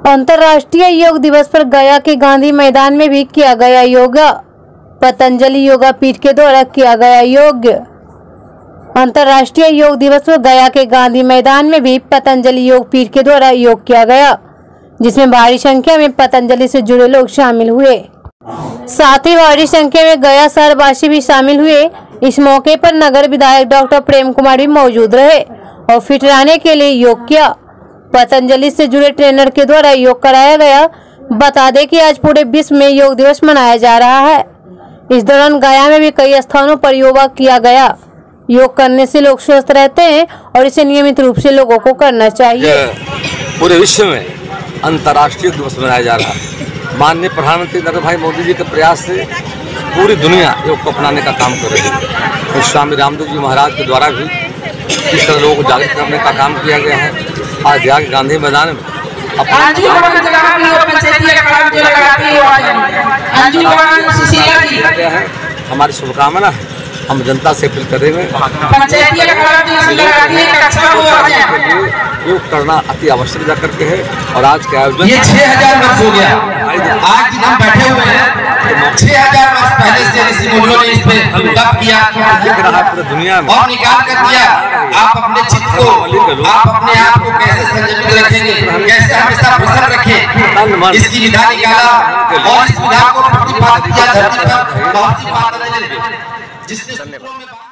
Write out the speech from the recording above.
अंतर्राष्ट्रीय योग दिवस पर गया के गांधी मैदान में भी किया गया योगा। पतंजलि योगा पीठ के द्वारा किया गया योग। अंतर्राष्ट्रीय योग दिवस पर गया के गांधी मैदान में भी पतंजलि योग पीठ के द्वारा योग किया गया, जिसमें भारी संख्या में पतंजलि से जुड़े लोग शामिल हुए। साथ ही भारी संख्या में गया शहरवासी भी शामिल हुए। इस मौके पर नगर विधायक डॉक्टर प्रेम कुमार भी मौजूद रहे और फिट रहने के लिए योग किया। पतंजलि से जुड़े ट्रेनर के द्वारा योग कराया गया। बता दें कि आज पूरे विश्व में योग दिवस मनाया जा रहा है। इस दौरान गया में भी कई स्थानों पर योगा किया गया। योग करने से लोग स्वस्थ रहते हैं और इसे नियमित रूप से लोगों को करना चाहिए। पूरे विश्व में अंतर्राष्ट्रीय दिवस मनाया जा रहा है। माननीय प्रधानमंत्री नरेंद्र भाई मोदी जी के प्रयास से पूरी दुनिया योग को अपनाने का काम कर रही है। स्वामी रामदेव जी महाराज के द्वारा भी इस तरह लोगों को जागृत करने का काम किया गया है। आज यहाँ गांधी मैदान में हमारी शुभकामना है। हम जनता से अपील करेंगे योग करना अति आवश्यक जा करके है। और आज के आयोजन ये 6000 वर्ष हो गया। आज हम बैठे हुए हैं 6000 वर्ष पहले से ऋषि मुनियों ने इस पे तप किया पूरी दुनिया में और निकाल कर दिया। आप अपने चित्त को, आप अपने आप को कैसे संयमित रखेंगे, कैसे हमेशा प्रसन्न रखें, इसकी विधा निकाला और इस विधा को प्रतिपादित किया धरती पर। बहुत सी बात जिसने